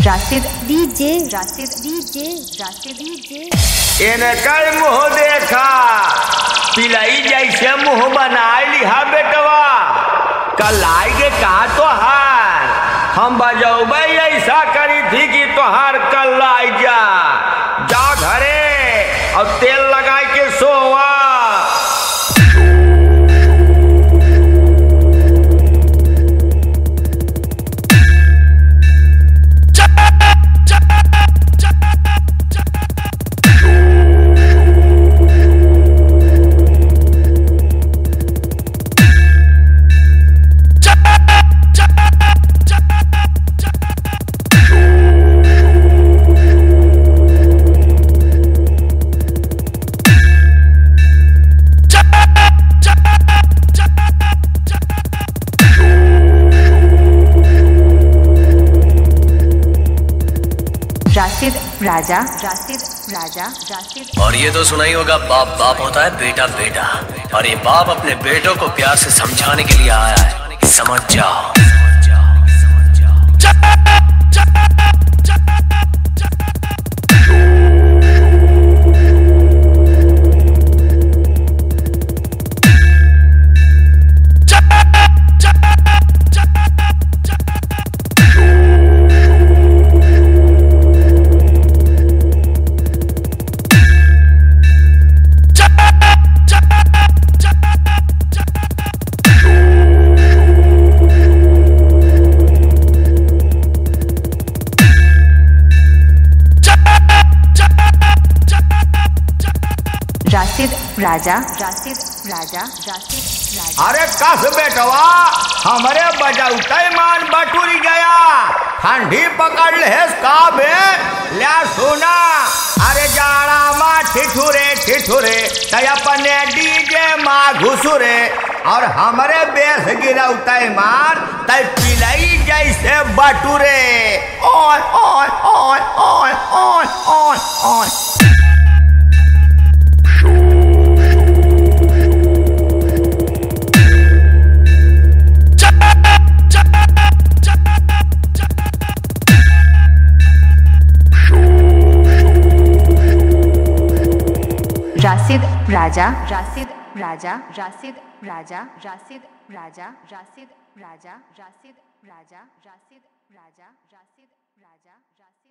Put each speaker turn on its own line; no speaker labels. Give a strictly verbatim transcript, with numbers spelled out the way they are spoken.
Rashid DJ Rashid DJ Rashid DJ
इनकर मुँह देखा पिलाई जैसे मुँह बनाए लिहा बेटवा कल आएगे कहा तो हार हम बजौबे ऐसा करी थी कि तोहार कल आई जा जा घरे और तेल लगा के सोवा।
राशिद राजा राशिद राजा राशिद।
और ये तो सुना ही होगा बाप बाप होता है बेटा बेटा, और ये बाप अपने बेटों को प्यार से समझाने के लिए आया है, समझ जाओ।
राशिद राजा राशिद राजा राशिद राजा।
अरे कस बेटवा हमारे बजौते मान बटुरी गया ठंडी पकड़ ले का बे ले सुना। अरे जाड़ा माँ ठिठुरे ठिठुरे तय अपने डीजे माँ घुसुरे और हमारे बेस गिरौते मान तय पिलई जैसे बटुरे ओए ओए ओए ओए ओए ओए ओए।
राशिद राजा राशिद राजा राशिद राजा राशिद राजा राशिद राजा राशिद राजा राशिद राजा राशिद राजा राशिद।